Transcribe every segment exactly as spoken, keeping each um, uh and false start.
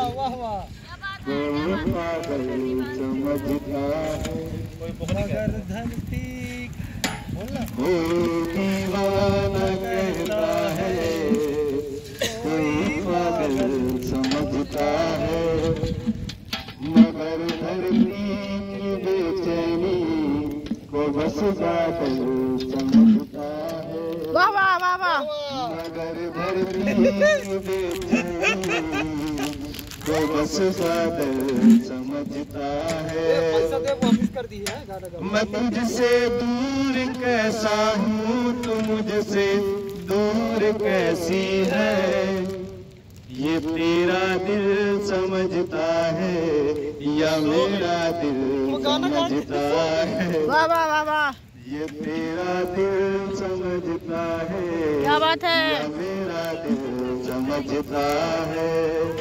वाह वाह। पागल समझता है मगर धरती कोई दीवाना कहता है, कोई पागल समझता है, मगर धरती की बेचैनी को बस बादल समझता है। वाह वाह वाह वाह। मगर धरती की बेचैनी को बस बादल समझता है। मैं तुझसे दूर कैसा हूँ, तू मुझसे दूर कैसी है, ये तेरा दिल समझता है या मेरा दिल समझता है। वाह वाह वाह वाह। ये तेरा दिल समझता है, क्या बात है, या मेरा दिल समझता है।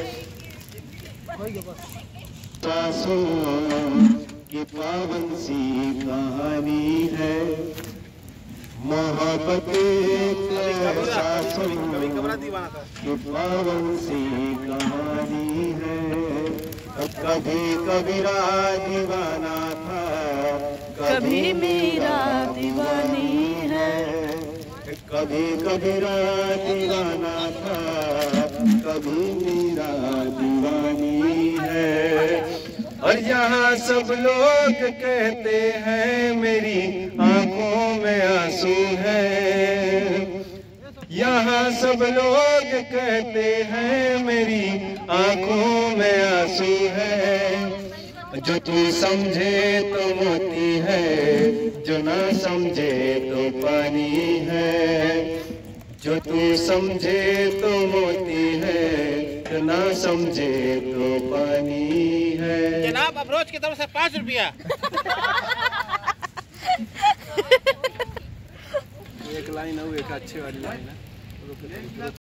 सांसों की पावन सी कहानी है, मोहब्बत सांसों की पावन सी कहानी है। कभी कबीरा दीवाना था, कभी मेरा दीवानी है, कभी कबीरा दीवाना था, कभी मेरा दीवानी है। और यहाँ सब लोग कहते हैं मेरी आंखों में आंसू है, यहाँ सब लोग कहते हैं मेरी आंखों में आंसू है। जो तू समझे तो मोती है, जो ना समझे तो पानी है। जो तू समझे तो मोती है, जो ना समझे तो पानी है। जनाब अप्रोच की तरफ से पाँच रुपया। एक लाइन है, एक अच्छी वाली लाइन है।